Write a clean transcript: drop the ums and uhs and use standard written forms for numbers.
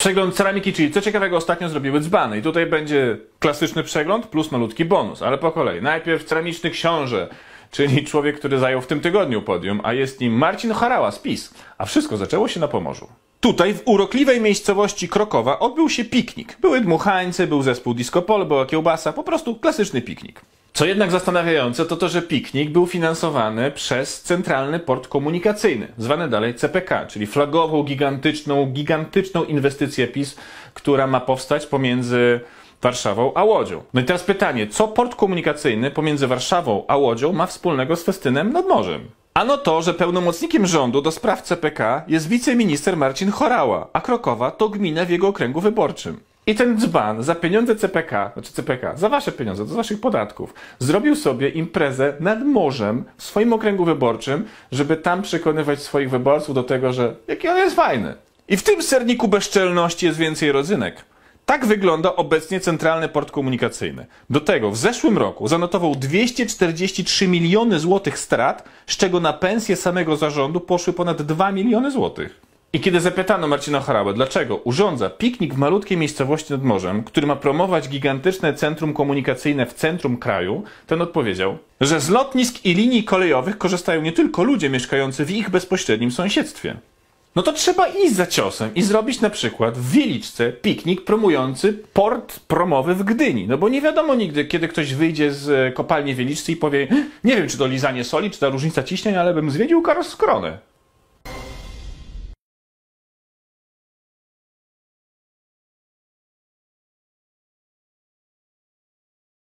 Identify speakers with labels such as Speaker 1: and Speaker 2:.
Speaker 1: Przegląd ceramiki, czyli co ciekawego ostatnio zrobiły dzbany. I tutaj będzie klasyczny przegląd plus malutki bonus, ale po kolei. Najpierw ceramiczny książę, czyli człowiek, który zajął w tym tygodniu podium, a jest nim Marcin Horała z PiS. A wszystko zaczęło się na Pomorzu. Tutaj, w urokliwej miejscowości Krokowa, odbył się piknik. Były dmuchańce, był zespół Disco Polo, była kiełbasa, po prostu klasyczny piknik. Co jednak zastanawiające, to to, że piknik był finansowany przez Centralny Port Komunikacyjny, zwany dalej CPK, czyli flagową, gigantyczną inwestycję PiS, która ma powstać pomiędzy Warszawą a Łodzią. No i teraz pytanie, co port komunikacyjny pomiędzy Warszawą a Łodzią ma wspólnego z festynem nad morzem? Ano to, że pełnomocnikiem rządu do spraw CPK jest wiceminister Marcin Horała, a Krokowa to gmina w jego okręgu wyborczym. I ten dzban za pieniądze CPK, za wasze pieniądze, z waszych podatków, zrobił sobie imprezę nad morzem w swoim okręgu wyborczym, żeby tam przekonywać swoich wyborców do tego, że jaki on jest fajny. I w tym serniku bezczelności jest więcej rodzynek. Tak wygląda obecnie Centralny Port Komunikacyjny. Do tego w zeszłym roku zanotował 243 miliony złotych strat, z czego na pensję samego zarządu poszły ponad 2 miliony złotych. I kiedy zapytano Marcina Horałę, dlaczego urządza piknik w malutkiej miejscowości nad morzem, który ma promować gigantyczne centrum komunikacyjne w centrum kraju, ten odpowiedział, że z lotnisk i linii kolejowych korzystają nie tylko ludzie mieszkający w ich bezpośrednim sąsiedztwie. No to trzeba iść za ciosem i zrobić na przykład w Wieliczce piknik promujący port promowy w Gdyni. No bo nie wiadomo nigdy, kiedy ktoś wyjdzie z kopalni w Wieliczce i powie, nie wiem, czy to lizanie soli, czy ta różnica ciśnień, ale bym zwiedził Karlskronę.